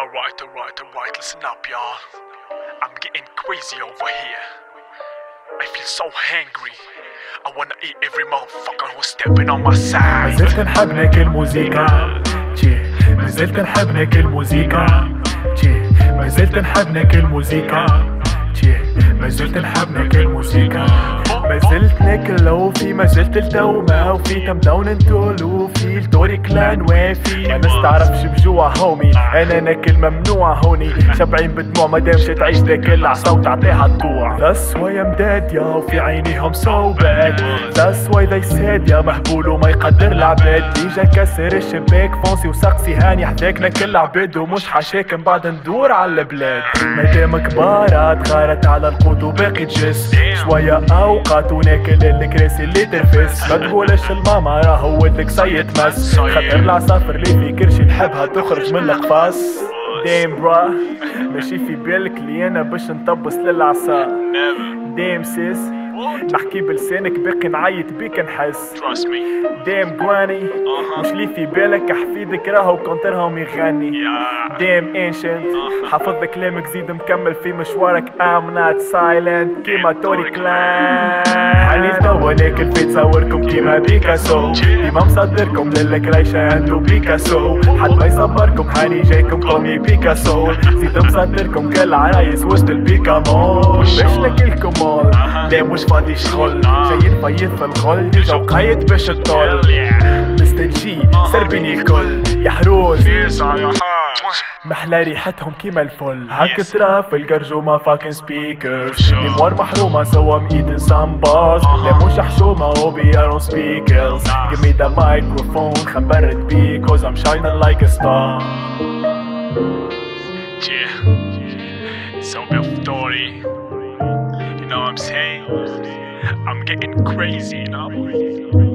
Alright, listen up, y'all. I'm getting crazy over here. I feel so hungry. I wanna eat every motherfucker who's stepping on my side. مازلت نحب ناكل موزيكا، مازلت نحب ناكل موزيكا، مازلت نحب ناكل موزيكا، مازلت نحب ناكل موزيكا، مازلت ناكل لوفي، مازلت التو ما وفي تمدون انتولو في الدوري كلان وافي. ما نستعرفش بجوع هومي، انا ناكل ممنوع هوني، شبعين بدموع مادامش تعيش ذاك العصا وتعطيها الطوع. That's why I'm dead يا وفي عينيهم so bad. That's why they said يا مهبول وما يقدر العباد. ديجا كسر الشباك فونسي وسقسي هاني حذاك ناكل عباد ومش حشاك من بعد ندور على البلاد. مادام كبارات غارت على القوت وباقي تجس، شوية اوقات وناكل الكراسي اللي ترفس. ما تقولش الماما راهو ولدك سيد مس، خاطر العصافر اللي في كرشي نحبها تخرج من القفاص. ديم برا ماشي في بالك لي انا باش نطبس للعصا. ديم سيس نحكي بلسانك باقي نعيط بيك نحس. ديم جواني مش لي في بالك حفيدك راهو كونترهم يغني. ديم انشنت حافظ كلامك زيد مكمل في مشوارك. I'm not silent كيما توري كلان. حالي توا ناكل في تصوركم كيما بيكاسو، ديما مصدركم للكريشة انتو بيكاسو. حد ما يصبركم هاني جايكم قومي بيكاسو، زيد مصدركم كالعرايس وسط البيكامول. باش ناكلكم مول لا مش فاضي شغل، جاي نفيض في الغل ديجا وقايد باش تطول. مستنجي سربيني الكل يا حروس، محلى ريحتهم كيما الفل. هاك ترى في القرجومة فاكن سبيكرز، ميموار محرومة سوا ميتن سامباز. لا مش حشومة وبي ار سبيكرز. Give me the microphone خبرت بيه cause I'm shining like a star. So story. You know what I'm saying? I'm getting crazy, you know?